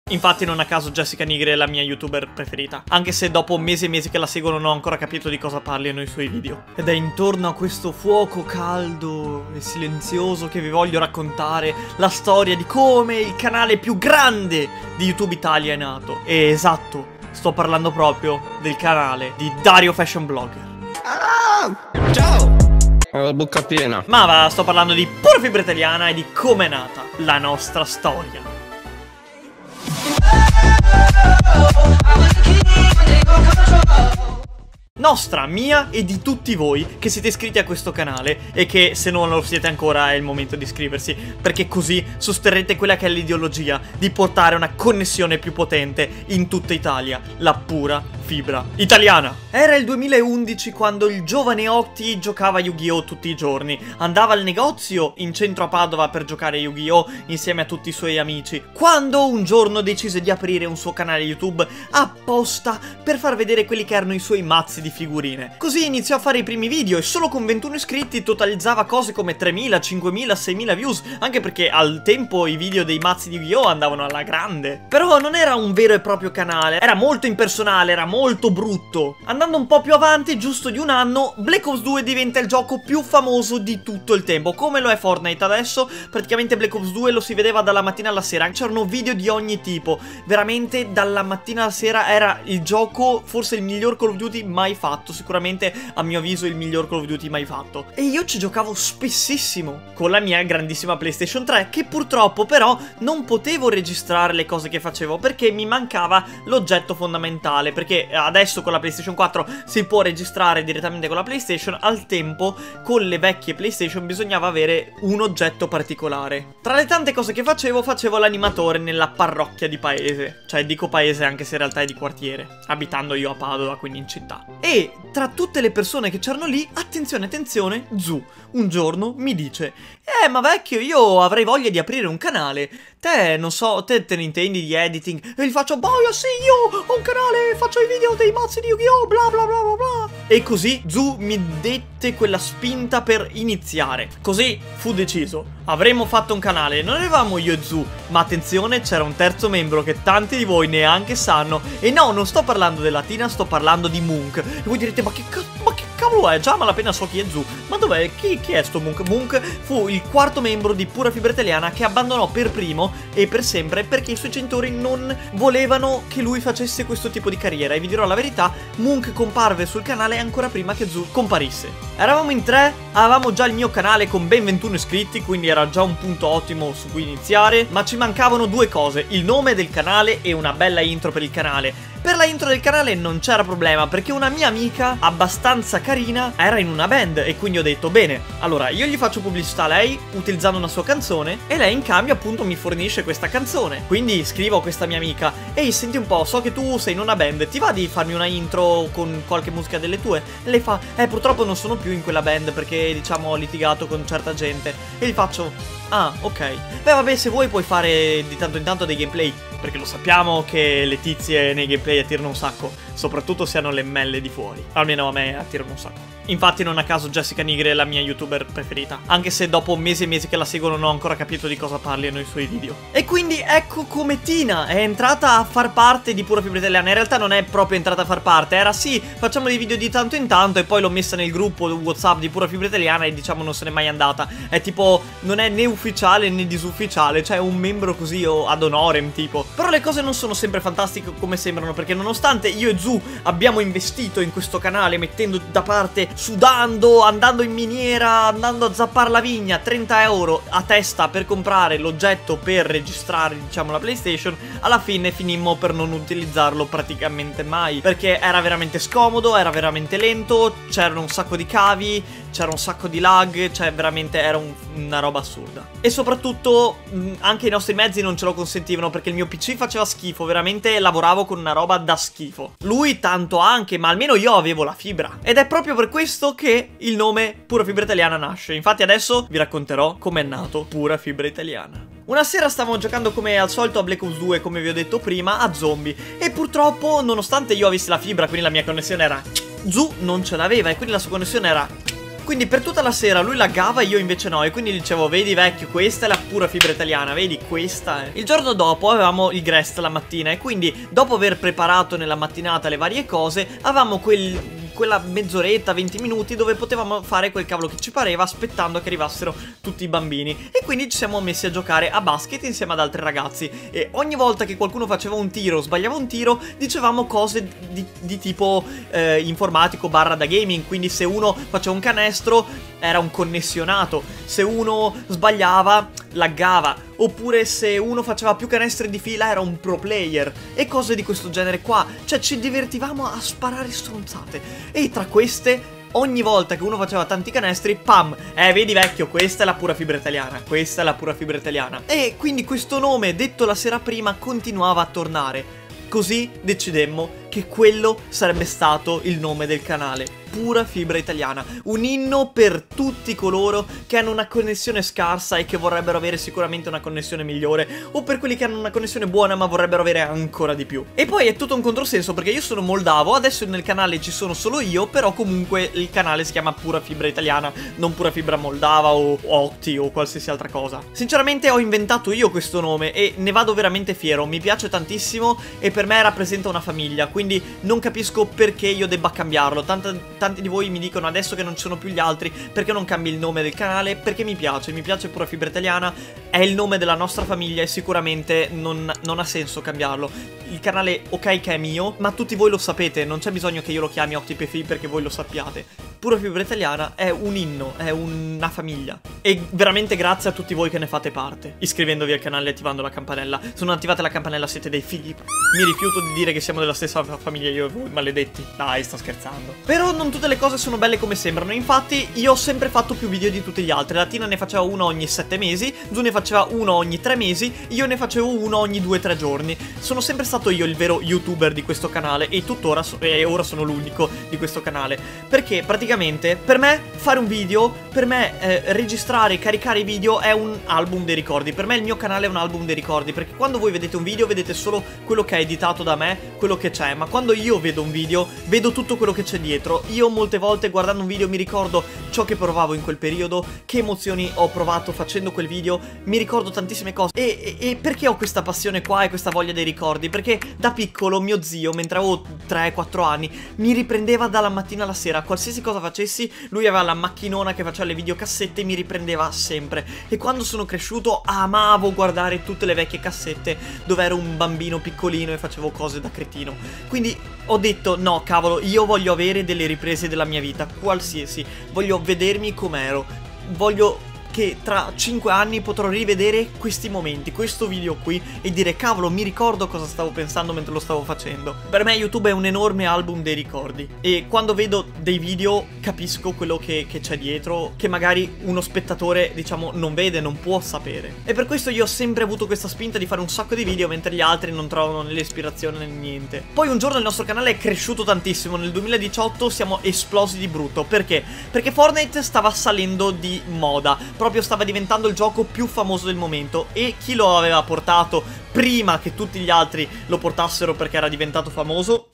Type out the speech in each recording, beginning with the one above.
Infatti non a caso Jessica Nigri è la mia youtuber preferita, anche se dopo mesi e mesi che la seguono non ho ancora capito di cosa parliano i suoi video. Ed è intorno a questo fuoco caldo e silenzioso che vi voglio raccontare la storia di come il canale più grande di YouTube Italia è nato. E esatto, sto parlando proprio del canale di Dario Fashion Blogger. Ciao! Ho la bocca piena. Ma va, sto parlando di Pura Fibra Italiana e di come è nata la nostra storia. Nostra, mia e di tutti voi che siete iscritti a questo canale e che se non lo siete ancora è il momento di iscriversi, perché così sosterrete quella che è l'ideologia di portare una connessione più potente in tutta Italia, la Pura Fibra Italiana. Era il 2011 quando il giovane Otti giocava Yu-Gi-Oh! Tutti i giorni, andava al negozio in centro a Padova per giocare a Yu-Gi-Oh! Insieme a tutti i suoi amici, quando un giorno decise di aprire un suo canale YouTube apposta per far vedere quelli che erano i suoi mazzi di figurine. Così iniziò a fare i primi video e solo con 21 iscritti totalizzava cose come 3.000, 5.000, 6.000 views, anche perché al tempo i video dei mazzi di Yu-Gi-Oh! Andavano alla grande. Però non era un vero e proprio canale, era molto impersonale, era molto brutto. Andando un po' più avanti, giusto di un anno, Black Ops 2 diventa il gioco più famoso di tutto il tempo, come lo è Fortnite adesso. Praticamente Black Ops 2 lo si vedeva dalla mattina alla sera, c'erano video di ogni tipo, veramente dalla mattina alla sera era il gioco, forse il miglior Call of Duty mai fatto, sicuramente a mio avviso il miglior Call of Duty mai fatto. E io ci giocavo spessissimo con la mia grandissima PlayStation 3, che purtroppo però non potevo registrare le cose che facevo perché mi mancava l'oggetto fondamentale, perché adesso con la PlayStation 4 si può registrare direttamente con la PlayStation, al tempo con le vecchie PlayStation bisognava avere un oggetto particolare. Tra le tante cose che facevo l'animatore nella parrocchia di paese, cioè dico paese anche se in realtà è di quartiere, abitando io a Padova, quindi in città. E tra tutte le persone che c'erano lì, attenzione, attenzione, Zu un giorno mi dice: ma vecchio, io avrei voglia di aprire un canale. Te, non so, te ne intendi di editing? E gli faccio: boia, sì, io ho un canale, faccio i video dei mazzi di Yu-Gi-Oh! Bla bla bla bla bla. E così Zu mi dette quella spinta per iniziare. Così fu deciso. Avremmo fatto un canale, non eravamo io e Zu, ma attenzione, c'era un terzo membro che tanti di voi neanche sanno. E no, non sto parlando della Tina, sto parlando di Munk. E voi direte: ma che cavolo è? Già malapena so chi è Zu. Ma dov'è? Chi è sto Munk? Munk fu il quarto membro di Pura Fibra Italiana che abbandonò per primo e per sempre perché i suoi genitori non volevano che lui facesse questo tipo di carriera. E vi dirò la verità, Munk comparve sul canale ancora prima che Zu comparisse. Eravamo in 3, avevamo già il mio canale con ben 21 iscritti, quindi era già un punto ottimo su cui iniziare, ma ci mancavano due cose: il nome del canale e una bella intro per il canale. Per la intro del canale non c'era problema, perché una mia amica abbastanza carina era in una band e quindi ho detto: bene, allora io gli faccio pubblicità a lei utilizzando una sua canzone e lei in cambio appunto mi fornisce questa canzone. Quindi scrivo a questa mia amica: ehi, senti un po', so che tu sei in una band, ti va di farmi una intro con qualche musica delle tue? E lei fa: purtroppo non sono più in quella band perché diciamo ho litigato con certa gente. E gli faccio: ah, ok. Beh, vabbè, se vuoi puoi fare di tanto in tanto dei gameplay, perché lo sappiamo che le tizie nei gameplay attirano un sacco, soprattutto se hanno le melle di fuori. Almeno a me attirano un sacco. Infatti non a caso Jessica Nigri è la mia youtuber preferita, anche se dopo mesi e mesi che la seguono non ho ancora capito di cosa parliano i suoi video. E quindi ecco come Tina è entrata a far parte di Pura Fibra Italiana. In realtà non è proprio entrata a far parte, era sì, facciamo dei video di tanto in tanto, e poi l'ho messa nel gruppo WhatsApp di Pura Fibra Italiana e diciamo non se n'è mai andata. È tipo, non è né ufficiale né disufficiale, cioè un membro così ad honorem tipo. Però le cose non sono sempre fantastiche come sembrano, perché nonostante io e Zu abbiamo investito in questo canale mettendo da parte, sudando, andando in miniera, andando a zappare la vigna, 30 euro a testa per comprare l'oggetto per registrare diciamo la PlayStation, alla fine finimmo per non utilizzarlo praticamente mai, perché era veramente scomodo, era veramente lento, c'erano un sacco di cavi, c'era un sacco di lag, cioè veramente era una roba assurda. E soprattutto anche i nostri mezzi non ce lo consentivano, perché il mio PC faceva schifo, veramente lavoravo con una roba da schifo. Lui tanto anche, ma almeno io avevo la fibra. Ed è proprio per questo che il nome Pura Fibra Italiana nasce. Infatti adesso vi racconterò com'è nato Pura Fibra Italiana. Una sera stavamo giocando come al solito a Black Ops 2, come vi ho detto prima, a zombie. E purtroppo, nonostante io avessi la fibra, quindi la mia connessione era... Zu non ce l'aveva e quindi la sua connessione era... Quindi per tutta la sera lui laggava e io invece no. E quindi dicevo, vedi vecchio, questa è la pura fibra italiana, vedi, questa è. Il giorno dopo avevamo il Grest la mattina. E quindi dopo aver preparato nella mattinata le varie cose, avevamo quella mezz'oretta, 20 minuti dove potevamo fare quel cavolo che ci pareva, aspettando che arrivassero tutti i bambini. E quindi ci siamo messi a giocare a basket insieme ad altri ragazzi. E ogni volta che qualcuno faceva un tiro, sbagliava un tiro, dicevamo cose di tipo informatico barra da gaming. Quindi se uno faceva un canestro era un connessionato, se uno sbagliava laggava, oppure se uno faceva più canestri di fila era un pro player e cose di questo genere qua. Cioè ci divertivamo a sparare stronzate. E tra queste, ogni volta che uno faceva tanti canestri, pam, vedi vecchio, questa è la pura fibra italiana, questa è la pura fibra italiana. E quindi questo nome detto la sera prima continuava a tornare. Così decidemmo che quello sarebbe stato il nome del canale, Pura Fibra Italiana, un inno per tutti coloro che hanno una connessione scarsa e che vorrebbero avere sicuramente una connessione migliore, o per quelli che hanno una connessione buona ma vorrebbero avere ancora di più. E poi è tutto un controsenso perché io sono moldavo, adesso nel canale ci sono solo io, però comunque il canale si chiama Pura Fibra Italiana, non Pura Fibra Moldava o Octi o qualsiasi altra cosa. Sinceramente ho inventato io questo nome e ne vado veramente fiero, mi piace tantissimo e per me rappresenta una famiglia, quindi non capisco perché io debba cambiarlo. Tanti di voi mi dicono adesso che non ci sono più gli altri, perché non cambi il nome del canale? Perché mi piace Pura Fibra Italiana, è il nome della nostra famiglia e sicuramente non ha senso cambiarlo. Il canale ok che è mio, ma tutti voi lo sapete, non c'è bisogno che io lo chiami OctiPFI perché voi lo sappiate. Pura Fibra Italiana è un inno, è una famiglia. E veramente grazie a tutti voi che ne fate parte, iscrivendovi al canale e attivando la campanella. Se non attivate la campanella siete dei figli. Mi rifiuto di dire che siamo della stessa famiglia io e voi, maledetti. Dai, sto scherzando. Però non tutte le cose sono belle come sembrano. Infatti io ho sempre fatto più video di tutti gli altri. La Tina ne faceva uno ogni 7 mesi, Zu ne faceva uno ogni 3 mesi, io ne facevo uno ogni 2-3 giorni. Sono sempre stato io il vero youtuber di questo canale e tuttora ora sono l'unico di questo canale. Perché praticamente per me fare un video, per me registrare e caricare i video è un album dei ricordi. Per me il mio canale è un album dei ricordi, perché quando voi vedete un video vedete solo quello che è editato da me, quello che c'è, ma quando io vedo un video vedo tutto quello che c'è dietro. Io molte volte guardando un video mi ricordo ciò che provavo in quel periodo, che emozioni ho provato facendo quel video, mi ricordo tantissime cose. E perché ho questa passione qua e questa voglia dei ricordi? Perché da piccolo mio zio, mentre avevo 3-4 anni, mi riprendeva dalla mattina alla sera, qualsiasi cosa facessi, lui aveva la macchinona che faceva le videocassette e mi riprendeva sempre. E quando sono cresciuto amavo guardare tutte le vecchie cassette dove ero un bambino piccolino e facevo cose da cretino. Quindi ho detto no cavolo, io voglio avere delle riprese della mia vita, qualsiasi, voglio vedermi com'ero, voglio che tra 5 anni potrò rivedere questi momenti, questo video qui e dire cavolo, mi ricordo cosa stavo pensando mentre lo stavo facendo. Per me YouTube è un enorme album dei ricordi e quando vedo dei video capisco quello che c'è dietro, che magari uno spettatore diciamo non vede, non può sapere. E per questo io ho sempre avuto questa spinta di fare un sacco di video mentre gli altri non trovano né l'ispirazione né niente. Poi un giorno il nostro canale è cresciuto tantissimo, nel 2018 siamo esplosi di brutto. Perché? Perché Fortnite stava salendo di moda, proprio stava diventando il gioco più famoso del momento. E chi lo aveva portato prima che tutti gli altri lo portassero perché era diventato famoso?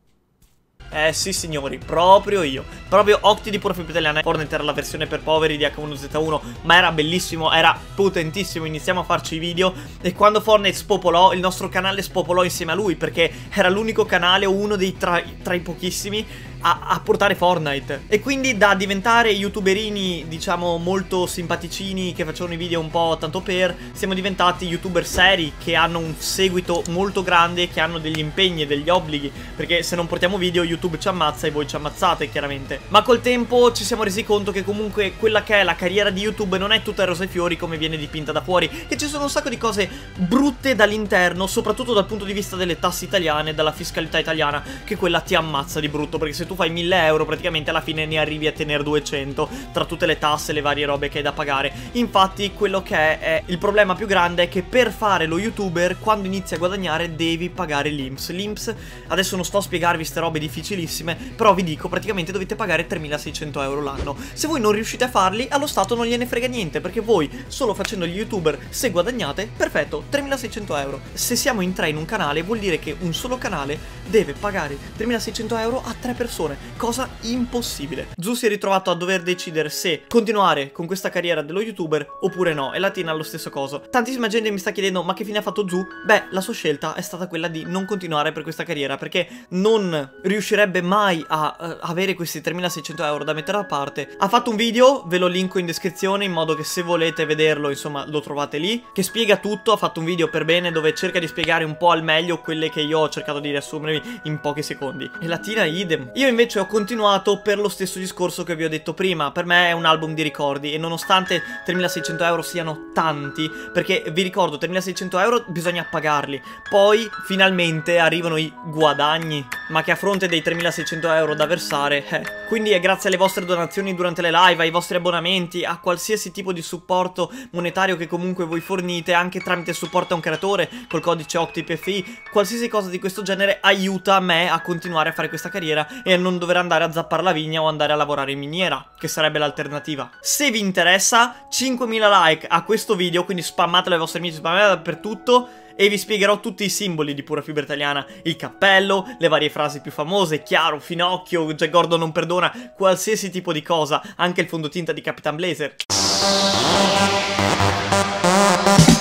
Sì signori, proprio io. Proprio Octi di Pura Fibra Italiana. Fortnite era la versione per poveri di H1Z1, ma era bellissimo, era potentissimo. Iniziamo a farci i video e quando Fortnite spopolò, il nostro canale spopolò insieme a lui, perché era l'unico canale o uno dei tra i pochissimi a portare Fortnite. E quindi da diventare youtuberini diciamo molto simpaticini che facevano i video un po' tanto per, siamo diventati youtuber seri che hanno un seguito molto grande, che hanno degli impegni e degli obblighi, perché se non portiamo video YouTube ci ammazza e voi ci ammazzate chiaramente. Ma col tempo ci siamo resi conto che comunque quella che è la carriera di YouTube non è tutta rose e fiori come viene dipinta da fuori, che ci sono un sacco di cose brutte dall'interno, soprattutto dal punto di vista delle tasse italiane, dalla fiscalità italiana, che quella ti ammazza di brutto, perché se tu fai 1000 euro praticamente alla fine ne arrivi a tenere 200 tra tutte le tasse e le varie robe che hai da pagare. Infatti quello che è il problema più grande è che per fare lo youtuber quando inizi a guadagnare devi pagare l'INPS. L'INPS, adesso non sto a spiegarvi ste robe difficilissime, però vi dico praticamente dovete pagare 3600 euro l'anno. Se voi non riuscite a farli, allo Stato non gliene frega niente, perché voi solo facendo gli youtuber, se guadagnate, perfetto, 3600 euro. Se siamo in 3 in un canale vuol dire che un solo canale deve pagare 3600 euro a 3 persone. persone, cosa impossibile. Zu si è ritrovato a dover decidere se continuare con questa carriera dello youtuber oppure no, e Latina lo stesso coso. Tantissima gente mi sta chiedendo ma che fine ha fatto Zu? Beh, la sua scelta è stata quella di non continuare per questa carriera, perché non riuscirebbe mai a avere questi 3.600 euro da mettere da parte. Ha fatto un video, ve lo linko in descrizione in modo che se volete vederlo, insomma, lo trovate lì, che spiega tutto. Ha fatto un video per bene dove cerca di spiegare un po' al meglio quelle che io ho cercato di riassumervi in pochi secondi. E Latina idem. Io invece ho continuato per lo stesso discorso che vi ho detto prima. Per me è un album di ricordi e nonostante 3.600 euro siano tanti, perché vi ricordo 3.600 euro bisogna pagarli, poi finalmente arrivano i guadagni, ma che a fronte dei 3.600 euro da versare, quindi è grazie alle vostre donazioni durante le live, ai vostri abbonamenti, a qualsiasi tipo di supporto monetario che comunque voi fornite, anche tramite supporto a un creatore col codice OctiPFI, qualsiasi cosa di questo genere aiuta me a continuare a fare questa carriera e a non dover andare a zappare la vigna o andare a lavorare in miniera, che sarebbe l'alternativa. Se vi interessa, 5.000 like a questo video, quindi spammatelo ai vostri amici, spammatelo dappertutto, e vi spiegherò tutti i simboli di Pura Fibra Italiana, il cappello, le varie frasi più famose, chiaro, finocchio, Jack Gordon non perdona, qualsiasi tipo di cosa, anche il fondotinta di Capitan Blazer.